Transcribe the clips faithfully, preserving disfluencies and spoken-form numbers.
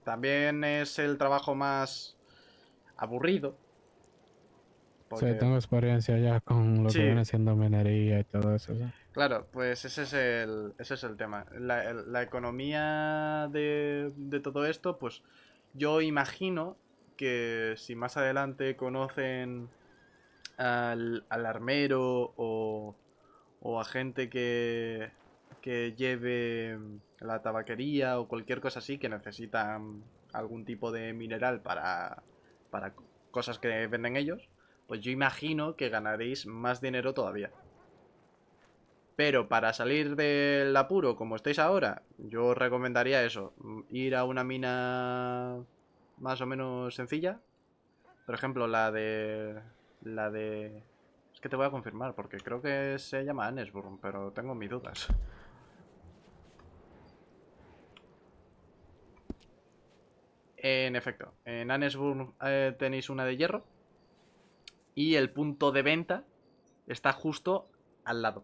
también es el trabajo más aburrido. Sí, Porque, tengo experiencia ya con lo que sí, viene siendo minería y todo eso. ¿Sí? claro, pues ese es el, ese es el tema. La, el- la economía de, de todo esto, pues yo imagino que si más adelante conocen al, al armero o, o a gente que, que lleve la tabaquería o cualquier cosa así que necesitan algún tipo de mineral para, para cosas que venden ellos, pues yo imagino que ganaréis más dinero todavía. Pero para salir del apuro, como estáis ahora, yo os recomendaría eso, mm, ir a una mina más o menos sencilla. Por ejemplo, la de... La de... Es que te voy a confirmar, porque creo que se llama Annesburn, pero tengo mis dudas. En efecto, en Annesburn eh, tenéis una de hierro y el punto de venta está justo al lado.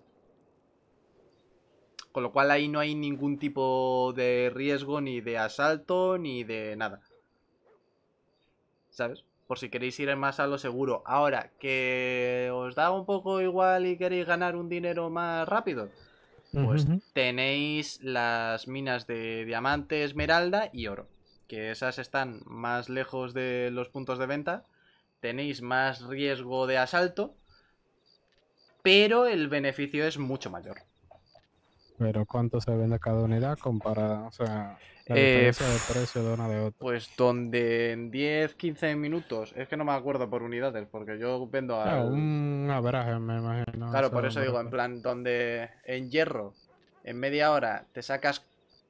Con lo cual ahí no hay ningún tipo de riesgo ni de asalto ni de nada. ¿Sabes? Por si queréis ir más a lo seguro. Ahora, que os da un poco igual y queréis ganar un dinero más rápido, Ujú, pues ujú. tenéis las minas de diamante, esmeralda y oro. Que esas están más lejos de los puntos de venta. Tenéis más riesgo de asalto, pero el beneficio es mucho mayor. Pero ¿cuánto se vende cada unidad comparada? O sea, la Eh, diferencia de precio de una de otra. pues donde en diez quince minutos, es que no me acuerdo por unidades, porque yo vendo Ya, al... un average, me imagino, Claro, por eso eso me digo, en refiero. plan, donde en hierro, en media hora, te sacas,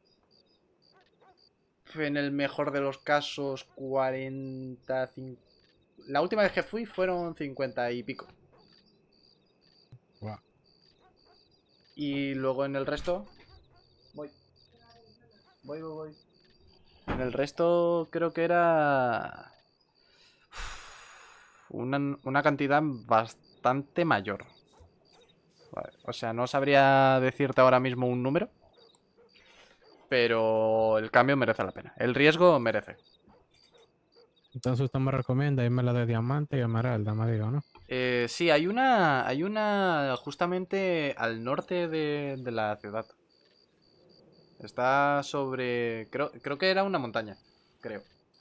en el mejor de los casos, cuarenta, cincuenta... La última vez que fui fueron cincuenta y pico. Wow. Y luego en el resto... Voy, voy, voy, voy. En el resto creo que era... Una, una cantidad bastante mayor. Vale, o sea, no sabría decirte ahora mismo un número, pero el cambio merece la pena. El riesgo merece. Entonces usted me recomienda irme la de diamante y esmeralda, me digo, ¿no? Eh, sí, hay una, hay una justamente al norte de, de la ciudad. Está sobre, creo, creo que era una montaña, creo.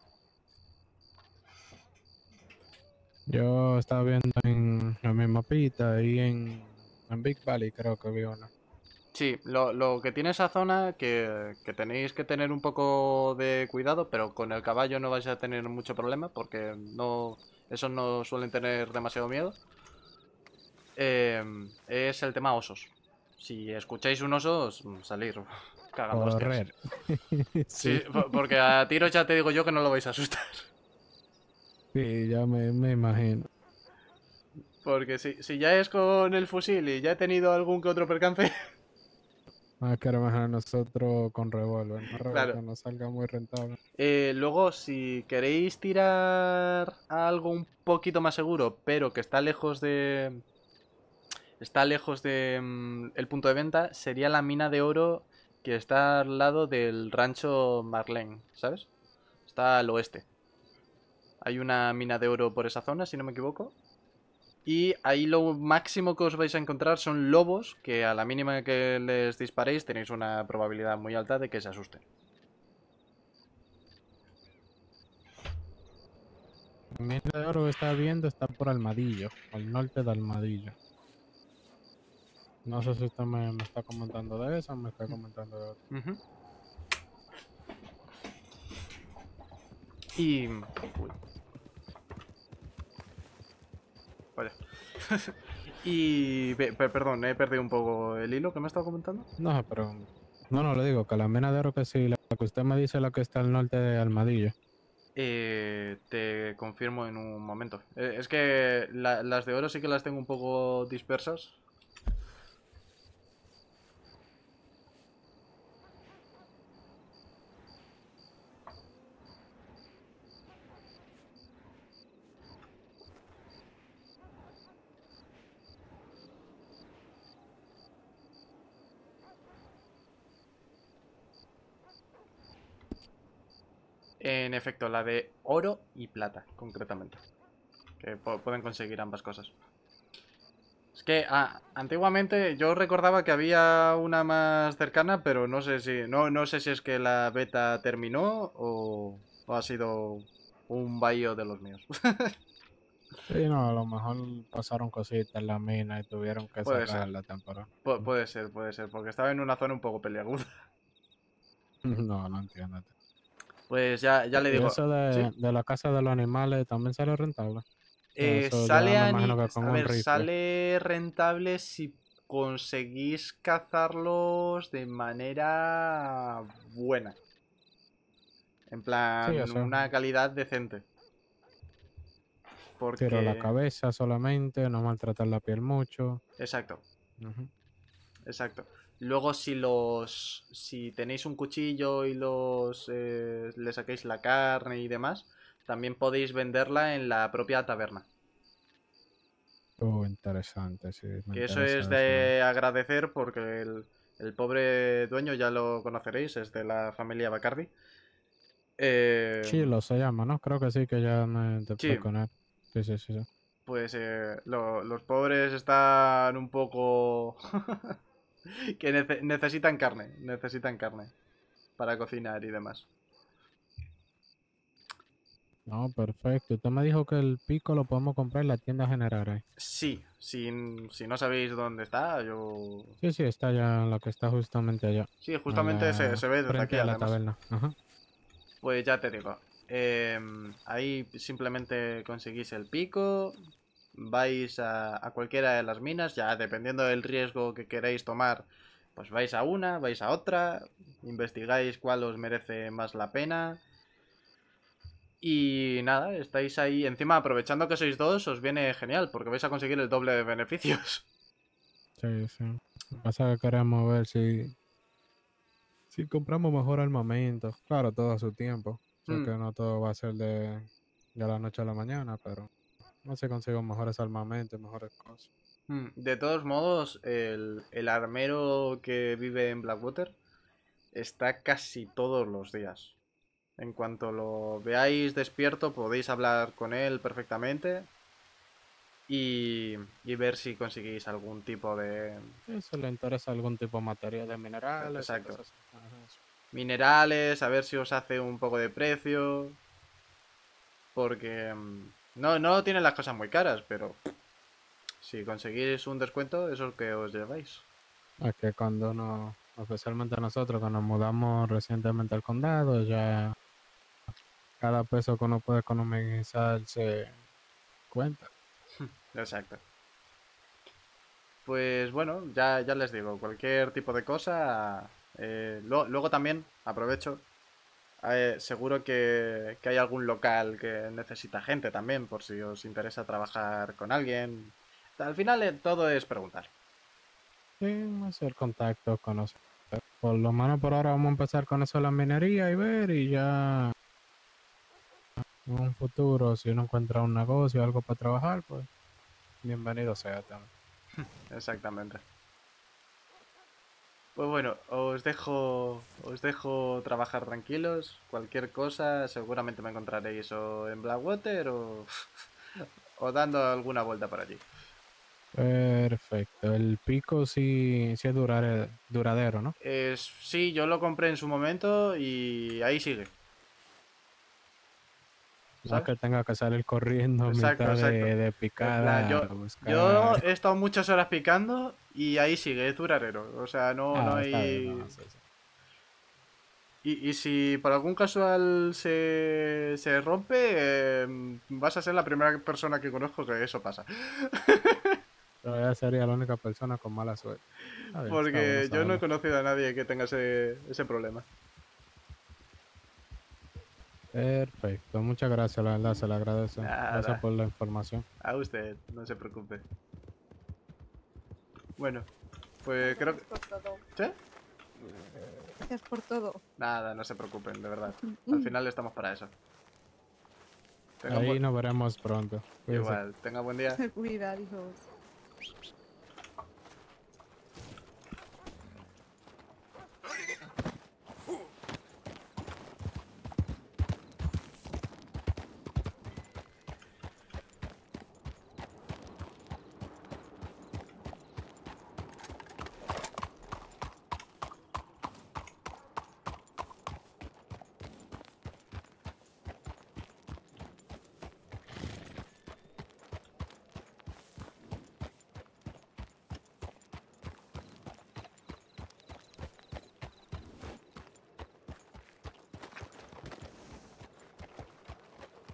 Yo estaba viendo en, en mi mapita y en, en Big Valley creo que vi una. Sí, lo, lo que tiene esa zona que, que tenéis que tener un poco de cuidado, pero con el caballo no vais a tener mucho problema porque no, esos no suelen tener demasiado miedo. Eh, es el tema osos. Si escucháis un oso, salir cagando hostias. Correr. Sí, Sí, porque a tiros ya te digo yo que no lo vais a asustar. sí, ya me, me imagino. Porque si, si ya es con el fusil y ya he tenido algún que otro percance, Más que mejor nosotros con revólver, no creo claro. que nos salga muy rentable. Eh, luego, si queréis tirar a algo un poquito más seguro, pero que está lejos de. Está lejos de. mm, el punto de venta, sería la mina de oro que está al lado del rancho Marlene, ¿sabes? Está al oeste. Hay una mina de oro por esa zona, si no me equivoco. Y ahí lo máximo que os vais a encontrar son lobos que a la mínima que les disparéis tenéis una probabilidad muy alta de que se asusten. El mina de oro que está viendo está por Almadillo, al norte de Almadillo. No sé si usted me, me está comentando de eso o me está comentando de otro. Ujú. Y... Uy, vaya. Y... pe- pe- perdón, he perdido un poco el hilo que me estaba comentando. No, pero no, no le digo que la mina de oro que sí, la que usted me dice la que está al norte de Almadillo. Eh, te confirmo en un momento. Eh, es que la- las de oro sí que las tengo un poco dispersas. En efecto, la de oro y plata, concretamente. Que po- pueden conseguir ambas cosas. Es que ah, antiguamente yo recordaba que había una más cercana, pero no sé si no, no sé si es que la beta terminó o, o ha sido un bahío de los míos. Sí, no, a lo mejor pasaron cositas en la mina y tuvieron que Puede cerrar ser, la temporada. pu- puede ser, puede ser, porque estaba en una zona un poco peliaguda. No, no entiendo. Pues ya, ya le Y digo, eso ¿sí? de, de la casa de los animales también sale rentable. O sea, Eh, eso ya sale me a, imagino ni- que con a un ver, rifle. sale rentable si conseguís cazarlos de manera buena. En Sí, o plan, sea, una calidad decente. tiro la Porque... cabeza solamente, no maltratar la piel mucho. Exacto, Ujú. exacto. Luego si los... Si tenéis un cuchillo y los... eh, le saquéis la carne y demás, también podéis venderla en la propia taberna. Oh, interesante, sí, me Que eso es interesa eso. de agradecer porque el, el pobre dueño, ya lo conoceréis, es de la familia Bacardi. Eh, Chilo se llama, ¿no? Creo que sí, que ya me topé sí, con él. Sí, sí, sí, sí. pues eh, lo- los pobres están un poco... que nece- necesitan carne, necesitan carne para cocinar y demás. No, perfecto. Usted me dijo que el pico lo podemos comprar en la tienda general ahí. Sí, si, si no sabéis dónde está, yo... Sí, sí, está allá, la que está justamente allá. Sí, A justamente se, la se ve desde aquí frente a la además. taberna. Ajá. Pues ya te digo. em, ahí simplemente conseguís el pico, vais a, a cualquiera de las minas, ya dependiendo del riesgo que queráis tomar, pues vais a una, vais a otra, investigáis cuál os merece más la pena. Y nada, estáis ahí. Encima, aprovechando que sois dos, os viene genial, porque vais a conseguir el doble de beneficios. Sí, sí. Lo que pasa es que queremos ver si, si compramos mejor armamento. Claro, todo a su tiempo. Sé Hmm, que no todo va a ser de, de la noche a la mañana, pero no se consigo mejores armamentos, mejores cosas. hmm. De todos modos, el, el armero que vive en Blackwater está casi todos los días. En cuanto lo veáis despierto, podéis hablar con él perfectamente y, y ver si conseguís algún tipo de... Sí, si le interesa algún tipo de materia de minerales o Exacto. cosas así. Ajá, eso. Minerales, a ver si os hace un poco de precio. Porque... mm, No, no tienen las cosas muy caras, pero si conseguís un descuento, eso es lo que os lleváis. Es que cuando nos, especialmente nosotros, cuando nos mudamos recientemente al condado, ya cada peso que uno puede economizar se cuenta. Exacto. Pues bueno, ya, ya les digo, cualquier tipo de cosa. eh, lo- luego también, aprovecho, eh, seguro que, que hay algún local que necesita gente también, por si os interesa trabajar con alguien. Al final eh, todo es preguntar. Sí, hacer contacto, conocer. Por lo menos por ahora vamos a empezar con eso de la minería y ver y ya en un futuro si uno encuentra un negocio, algo para trabajar, pues bienvenido sea también. Exactamente. Pues bueno, os dejo, os dejo trabajar tranquilos. Cualquier cosa, seguramente me encontraréis o en Blackwater o, o dando alguna vuelta por allí. Perfecto. El pico sí, sí es durare- duradero, ¿no? Es, sí, yo lo compré en su momento y ahí sigue, No es ¿sabes? que tenga que salir corriendo a Exacto, mitad exacto. de, de En plan, picada yo, a yo buscar. he estado muchas horas picando y ahí sigue, es duradero. O sea, no, no Ah, está bien, no, hay... sí, sí. Y, y si por algún casual se, se rompe, eh, vas a ser la primera persona que conozco que eso pasa. Pero ella sería la única persona con mala suerte. Está bien, está bueno Porque yo no he saberlo. conocido a nadie que tenga ese, ese problema. Perfecto, muchas gracias, la verdad, se le agradece. Gracias Nada, por la información. a usted, no se preocupe. Bueno, pues creo que... Gracias por todo. ¿Sí? Gracias por todo. Nada, no se preocupen, de verdad. Al final estamos para eso. Tenga un Ahí buen... nos veremos pronto. Cuídense. Igual, tenga buen día. Cuidado, hijos.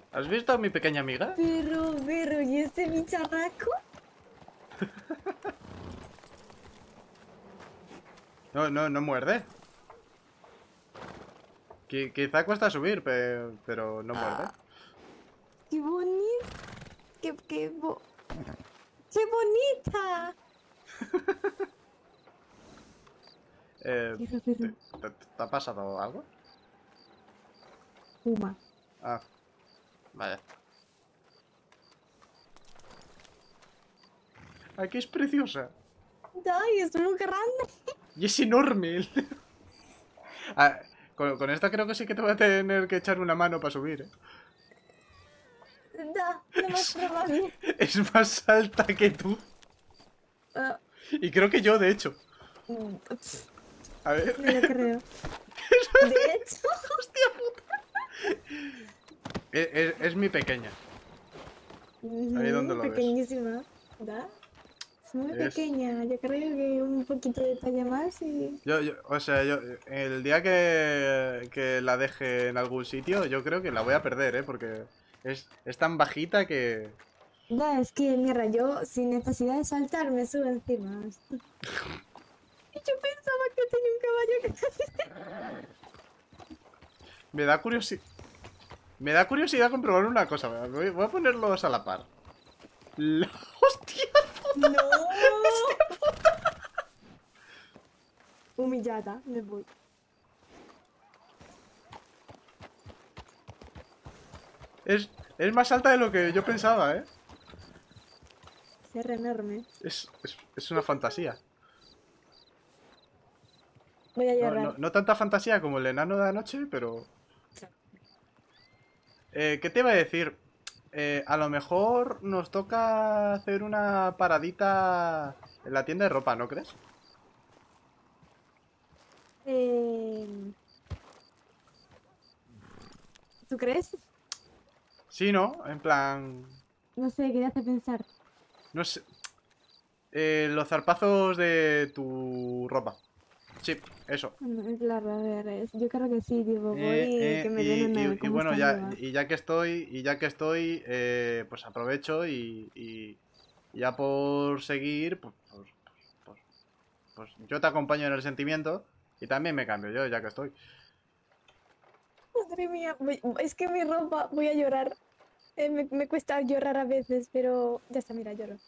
¿Has visto a mi pequeña amiga? Pero, pero, ¿y este bicharraco? No, no, no muerde. Qui- quizá cuesta subir, pe- pero no muerde. ¡Qué bonito! ¡Qué, qué, bo- ¡Qué bonita! Eh, Perro, ¿te, perro. te- te ha pasado algo? Puma. Ah, vaya. Aquí es preciosa. ¡Ay, es muy grande! Y es enorme. Ah, con, con esta creo que sí que te voy a tener que echar una mano para subir, ¿eh? Da, no más probable. Es más alta que tú. Ah, Y creo que yo, de hecho. mm, A ver. me lo creo. De hecho, ¡Hostia puta! Es, es- es mi pequeña. Ahí donde lo ves. pequeñísima. ¿Da? Es muy Es- pequeña. Yo creo que un poquito de talla más y... Yo, yo- o sea, yo, el día que, que la deje en algún sitio, yo creo que la voy a perder, ¿eh? Porque es, es tan bajita que... Da, es que, mira, yo sin necesidad de saltar me subo encima. Y yo pensaba que tenía un caballo que... Me da curiosidad... Me da curiosidad comprobar una cosa. Voy, voy a ponerlos a la par. La- ¡Hostia! ¡No! Humillada, me voy. Es, es más alta de lo que yo pensaba, ¿eh? Serra enorme. Es, es, es una fantasía. Voy a No, llorar. no- no tanta fantasía como el enano de anoche, pero... Eh, ¿qué te iba a decir? Eh, a lo mejor nos toca hacer una paradita en la tienda de ropa, ¿no crees? Eh... ¿Tú crees? Sí, ¿no? En plan... No sé, ¿qué te hace pensar? No sé... Eh, los zarpazos de tu ropa. Sí, eso. Mm, Claro, a ver, es- yo creo que sí, tipo, voy Eh, y eh, que me y, den una... y- y ¿cómo bueno, está ya, nueva? y ya que estoy, y ya que estoy, eh, pues aprovecho y, y- y ya por seguir, pues, pues, pues- pues yo te acompaño en el sentimiento y también me cambio yo, ya que estoy. Madre mía, voy- es que mi ropa, voy a llorar. Eh, me, me cuesta llorar a veces, pero ya está, mira, lloro.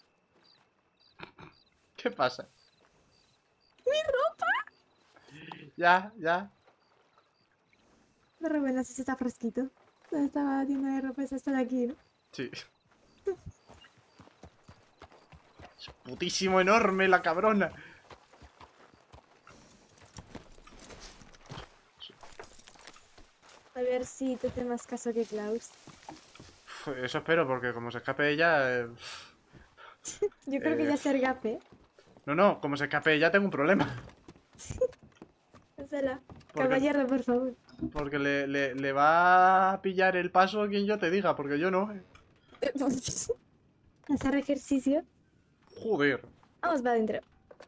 ¿Qué pasa? ¡Mi ropa! Ya, ya. Pero bueno, si está fresquito. ¿Dónde estaba la tienda de ropa? Esa está de aquí, ¿no? Sí. Es putísimo enorme la cabrona. A ver si te hace más caso que Klaus. Uf, eso espero, porque como se escape ella... eh, Yo creo que Eh, ya ser gape. No, no, como se escape ella tengo un problema. Házela. Porque- Caballero, por favor. Porque le, le- le va a pillar el paso a quien yo te diga, porque yo no. eh. Hacer ejercicio. Joder. Vamos para adentro.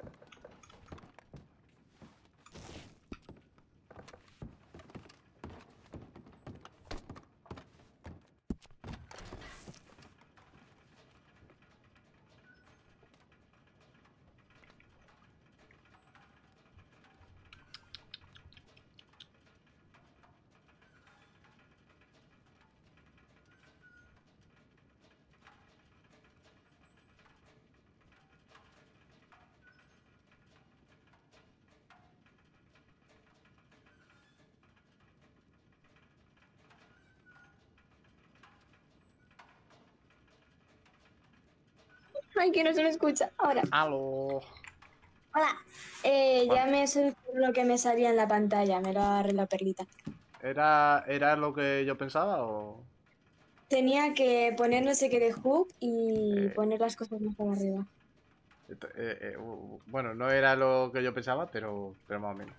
Ay, que no se me escucha. Ahora. Aló. Hola. Eh, ya Vale. me solucionó lo que me salía en la pantalla. Me lo ha arreglado Perlita. ¿Era, ¿Era lo que yo pensaba o...? Tenía que poner no sé qué de hook y Eh. poner las cosas más para arriba. Eh, eh, uh, bueno, no era lo que yo pensaba, pero, pero más o menos.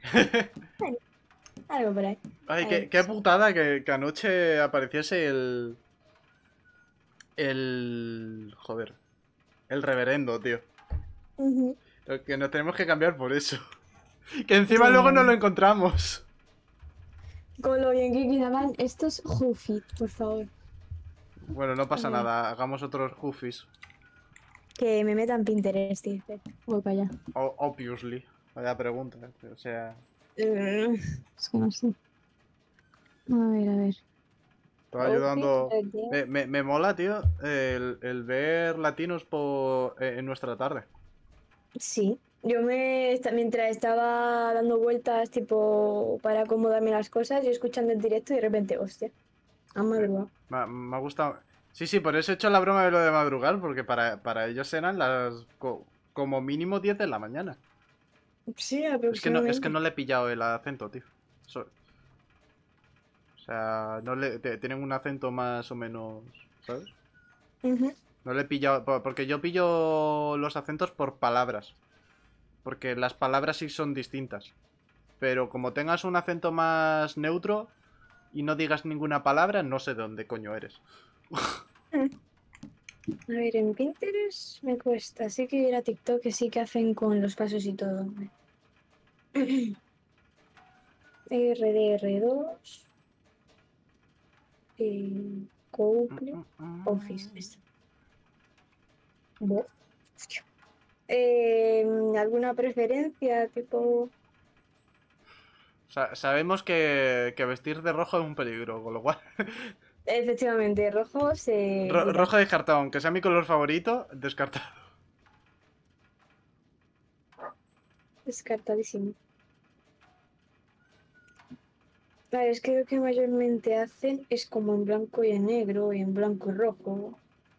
Algo por ahí. Ay, A qué, ver. qué putada que, que anoche apareciese el... El... Joder. El reverendo, tío. Ujú. Lo que nos tenemos que cambiar por eso. Que encima Ya. luego no lo encontramos. Con lo bien que quedaban estos Huffy, por favor. Bueno, no pasa Ok. nada, hagamos otros Goofies. Que me metan Pinterest, dice. Voy para allá. O- obviously. Vaya pregunta, ¿eh? O sea, Mm, es que no sé. A ver, a ver. estoy Outfit, ayudando. Red Dead. Me, me- me mola, tío, el, el ver latinos por, eh, en nuestra tarde. Sí. Yo me, esta- mientras estaba dando vueltas, tipo, para acomodarme las cosas, yo escuchando el directo y de repente, hostia, han madrugado. Me, ha- me ha gustado. Sí, sí, por eso he hecho la broma de lo de madrugar, porque para, para ellos eran las co- como mínimo diez de la mañana. Sí, Es que no, es que aproximadamente. no le he pillado el acento, tío. So- o sea, no le, te- tienen un acento más o menos, ¿sabes? Ujú. No le he pillado, po- porque yo pillo los acentos por palabras. Porque las palabras sí son distintas. Pero como tengas un acento más neutro y no digas ninguna palabra, no sé de dónde coño eres. A ver, en Pinterest me cuesta. Sí que ir a TikTok que sí que hacen con los pasos y todo. R D R dos. Eh, Google Office. Esto. Voz. Hostia. Eh, ¿alguna preferencia? Tipo. Sa- sabemos que, que vestir de rojo es un peligro, con lo cual. Efectivamente, rojo se Ro- quita. rojo descartado, aunque sea mi color favorito, descartado. Descartadísimo. A ver, es que lo que mayormente hacen es como en blanco y en negro, y en blanco y rojo.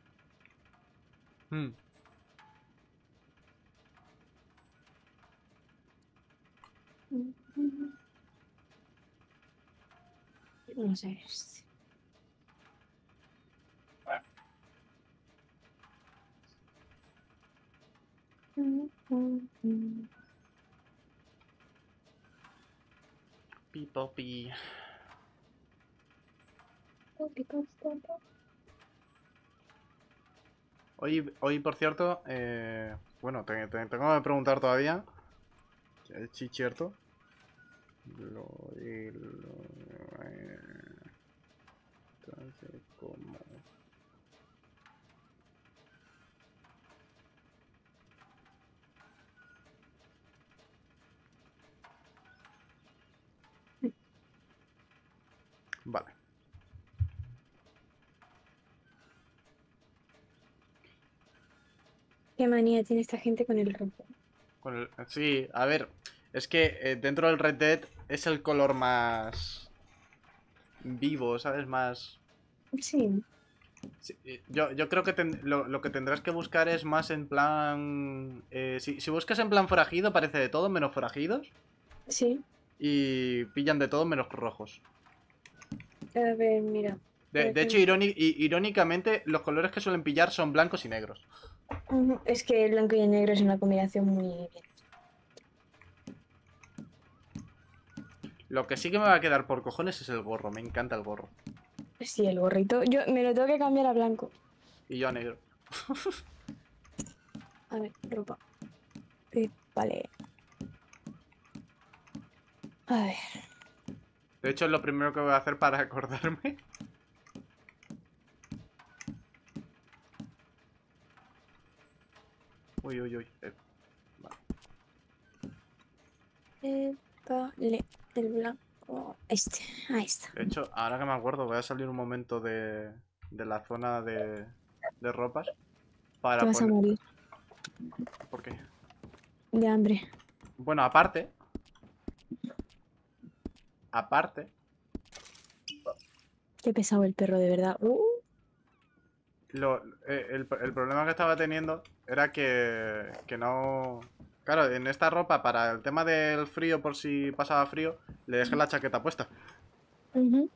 Hmm. No sé. este. Pi, popi. Hoy, hoy, por cierto, eh, bueno, te, te- tengo que preguntar todavía. Sí, cierto. Lo, y lo- eh, entonces, ¿cómo? Vale. ¿Qué manía tiene esta gente con el rojo? Con el- sí, a ver, es que eh, dentro del Red Dead es el color más vivo, ¿sabes? Más... Sí, sí, eh, yo, yo creo que ten- lo, lo que tendrás que buscar es más en plan... eh, si, si buscas en plan forajido, parece de todo menos forajidos. sí. Y pillan de todo menos rojos. A ver, mira. De, por de hecho, ejemplo, iróni- i- irónicamente, los colores que suelen pillar son blancos y negros. ujú, es que el blanco y el negro es una combinación muy bien. Lo que sí que me va a quedar por cojones es el gorro. Me encanta el gorro. Sí, el gorrito. Yo me lo tengo que cambiar a blanco. Y yo a negro. A ver, ropa. Eh, vale. A ver. De hecho, es lo primero que voy a hacer para acordarme. Uy, uy, uy. Eh, vale. Eh, vale. El blanco. Este. Ahí está. De hecho, ahora que me acuerdo, voy a salir un momento de, de la zona de, de ropas. Te Para vas a poner... morir ¿Por qué? de hambre. Bueno, aparte... Aparte... Qué pesado el perro, de verdad. Uh, Lo, eh, el, el problema que estaba teniendo era que, que no... Claro, en esta ropa, para el tema del frío, por si pasaba frío, le dejé la chaqueta puesta. ujú.